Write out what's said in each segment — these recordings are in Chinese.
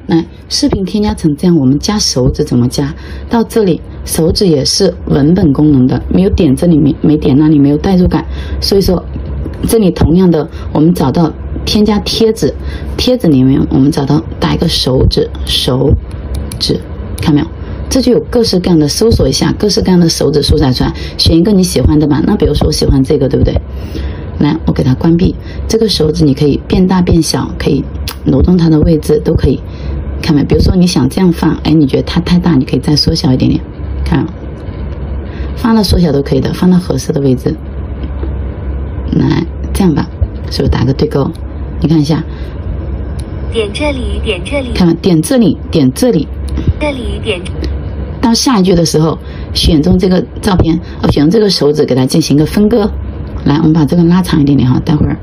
来，视频添加成这样，我们加手指怎么加？到这里手指也是文本功能的，没有点这里没点那里，没有代入感。所以说这里同样的，我们找到添加贴纸，贴纸里面我们找到打一个手指，看没有？这就有各式各样的，搜索一下各式各样的手指素材出来，选一个你喜欢的吧。那比如说我喜欢这个，对不对？来，我给它关闭。这个手指你可以变大变小，可以挪动它的位置，都可以。看没？比如说你想这样放，哎，你觉得它太大，你可以再缩小一点点。看，放到缩小都可以的，放到合适的位置。来，这样吧，是不是打个对勾？你看一下， 点这里，点这里， 看吧，点这里，点这里， 这里点。 到下一句的时候，选中这个照片，选中这个手指，给它进行一个分割。来，我们把这个拉长一点点哈，待会儿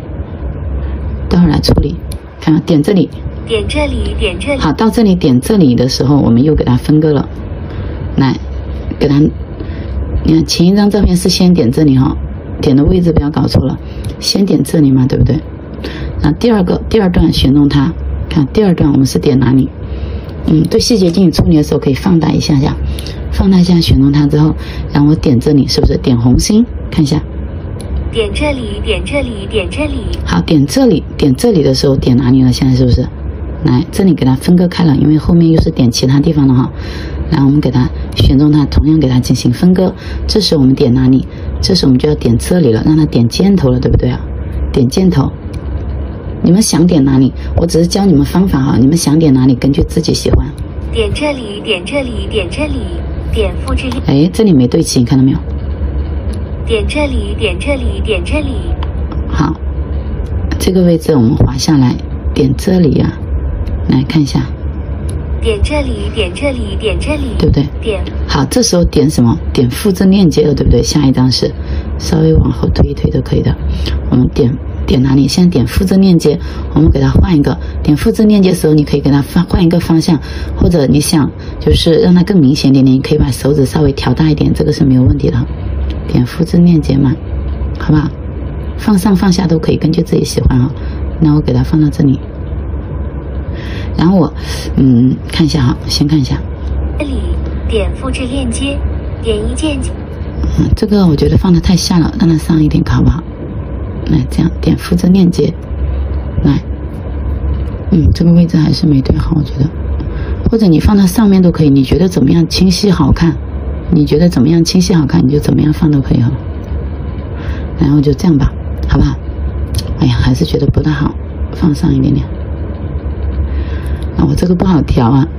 来处理。看，点这里， 点这里，点这里。 好，到这里点这里的时候，我们又给它分割了。来，给它，你看前一张照片是先点这里哈，点的位置不要搞错了，先点这里嘛，对不对？那第二段选中它，看第二段我们是点哪里？对细节进行处理的时候可以放大一下下，选中它之后，然后我点这里，是不是点红心？看一下， 点这里，点这里，点这里。 好，点这里的时候点哪里了？现在是不是？来，这里给它分割开了，因为后面又是点其他地方了哈。然后我们给它选中它，同样给它进行分割。这时我们点哪里？这时我们就要点这里了，让它点箭头了，对不对啊？点箭头。你们想点哪里？我只是教你们方法哈，你们想点哪里，根据自己喜欢。 点这里，点这里，点这里，点复制。 哎，这里没对齐，看到没有？ 点这里，点这里，点这里。 好，这个位置我们滑下来，点这里啊，来看一下。 点这里，点这里，点这里， 对不对？ 点。 好，这时候点什么？点复制链接了，对不对？下一张是稍微往后推一推都可以的。我们点哪里？现在点复制链接，我们给它换一个。点复制链接的时候，你可以给它换一个方向，或者你想就是让它更明显一点点，你可以把手指稍微调大一点，这个是没有问题的。点复制链接嘛，好不好？放上放下都可以，根据自己喜欢啊。那我给它放到这里，然后我看一下哈，先看一下。 这里点复制链接，点一键。 这个我觉得放的太下了，让它上一点好不好？来，这样点复制链接，来，这个位置还是没对好，我觉得，或者你放到上面都可以，你觉得怎么样清晰好看？你觉得怎么样清晰好看，你就怎么样放都可以哈。然后就这样吧，好不好？哎呀，还是觉得不大好，放上一点点。啊，我这个不好调啊。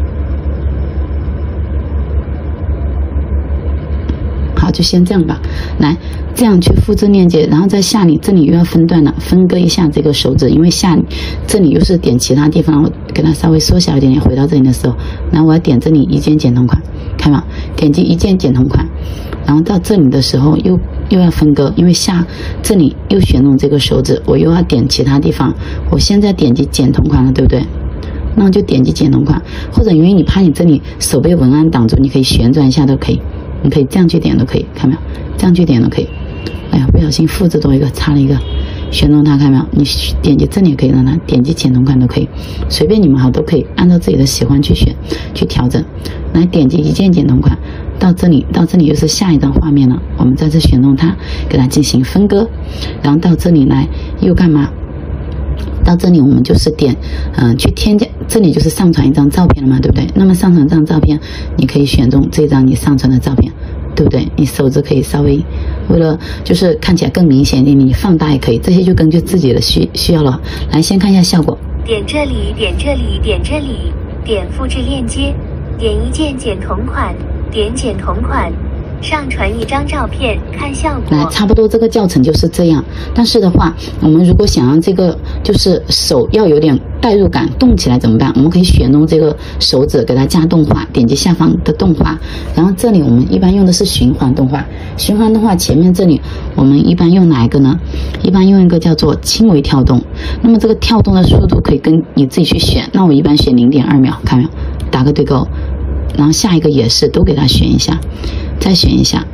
好，就先这样吧。来，这样去复制链接，然后在下里这里又要分段了，分割一下这个手指，因为这里又是点其他地方，我给它稍微缩小一点点。回到这里的时候，然后我要点这里一键剪同款，看到点击一键剪同款，然后到这里的时候又要分割，因为这里又选中这个手指，我又要点其他地方。我现在点击剪同款了，对不对？那我就点击剪同款，或者因为你怕你这里手被文案挡住，你可以旋转一下都可以。你可以这样去点都可以，看没有？这样去点都可以。哎呀，不小心复制多一个，差了一个，选中它，看没有？你点击这里也可以让它点击剪同款都可以，随便你们好都可以，按照自己的喜欢去选去调整。来点击一键剪同款，到这里又是下一张画面了。我们在这选中它，给它进行分割，然后到这里来又干嘛？到这里我们就是点去添加，这里就是上传一张照片了嘛，对不对？那么上传这张照片，你可以选中这张你上传的照片，对不对？你手指可以稍微为了就是看起来更明显一点，你放大也可以，这些就根据自己的需要了。来，先看一下效果。 点这里，点这里，点这里，点复制链接，点一键剪同款，点剪同款。上传一张照片，看效果。来， 差不多这个教程就是这样。但是的话，我们如果想让这个就是手要有点代入感，动起来怎么办？我们可以选中这个手指，给它加动画，点击下方的动画。然后这里我们一般用的是循环动画。循环动画前面这里我们一般用哪一个呢？一般用一个叫做轻微跳动。那么这个跳动的速度可以跟你自己去选。那我一般选0.2秒，看没有？打个对勾。然后下一个也是都给它选一下，再选一下，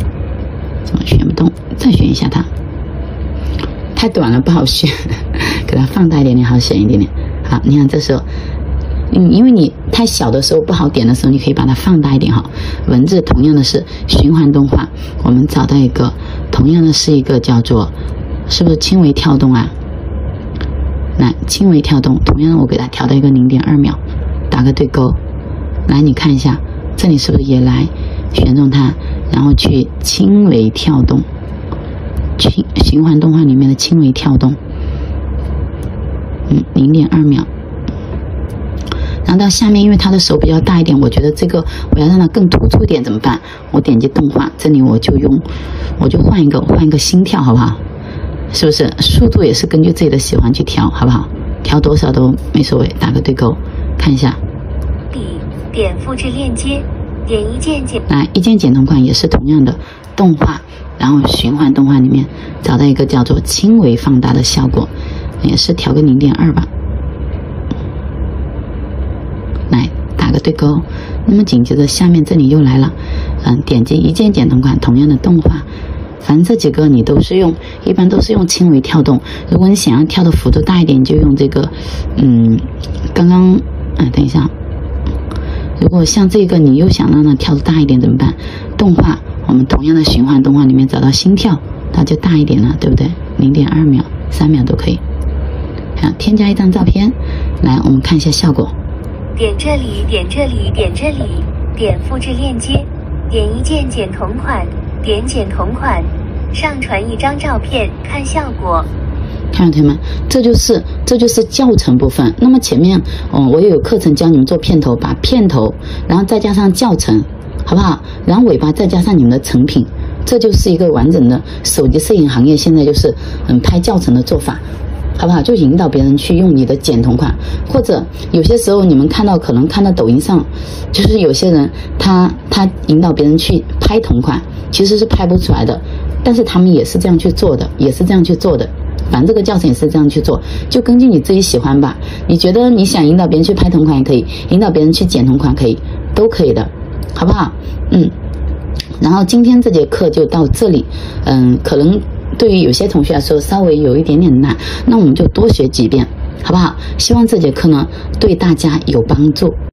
怎么选不动？再选一下它，太短了不好选， 给它放大一点点，好选一点点。好，你看这时候，因为你太小的时候不好点的时候，你可以把它放大一点哈。文字同样的是循环动画，我们找到一个同样的是一个叫做，是不是轻微跳动啊？来，轻微跳动，同样的我给它调到一个0.2秒，打个对勾。来，你看一下，这里是不是也来选中它，然后去轻微跳动，循环动画里面的轻微跳动，0.2秒。然后到下面，因为它的手比较大一点，我觉得这个我要让它更突出一点，怎么办？我点击动画，这里我就换一个心跳，好不好？是不是速度也是根据自己的喜欢去调，好不好？调多少都没所谓，打个对勾，看一下。 点复制链接，点一键剪。 来，一键剪同款也是同样的动画，然后循环动画里面找到一个叫做轻微放大的效果，也是调个0.2吧。来，打个对勾。那么紧接着下面这里又来了，点击一键剪同款，同样的动画。反正这几个你都是用，一般都是用轻微跳动。如果你想要跳的幅度大一点，你就用这个，刚刚，等一下，如果像这个你又想让它跳的大一点怎么办？动画，我们同样的循环动画里面找到心跳，它就大一点了，对不对？0.2秒、3秒都可以。好，添加一张照片，来，我们看一下效果。 点这里，点这里，点这里，点复制链接，点一键剪同款。点剪同款，上传一张照片，看效果。 看到同学们，这就是教程部分。那么前面我也有课程教你们做片头，把片头，然后再加上教程，好不好？然后尾巴再加上你们的成品，这就是一个完整的手机摄影行业现在就是拍教程的做法。好不好？就引导别人去用你的剪同款，或者有些时候你们可能看到抖音上，就是有些人他引导别人去拍同款，其实是拍不出来的，但是他们也是这样去做的，反正这个教程也是这样去做，就根据你自己喜欢吧。你觉得你想引导别人去拍同款也可以，引导别人去剪同款可以，都可以的，好不好？然后今天这节课就到这里，可能对于有些同学来说稍微有一点点难，那我们就多学几遍，好不好？希望这节课呢对大家有帮助。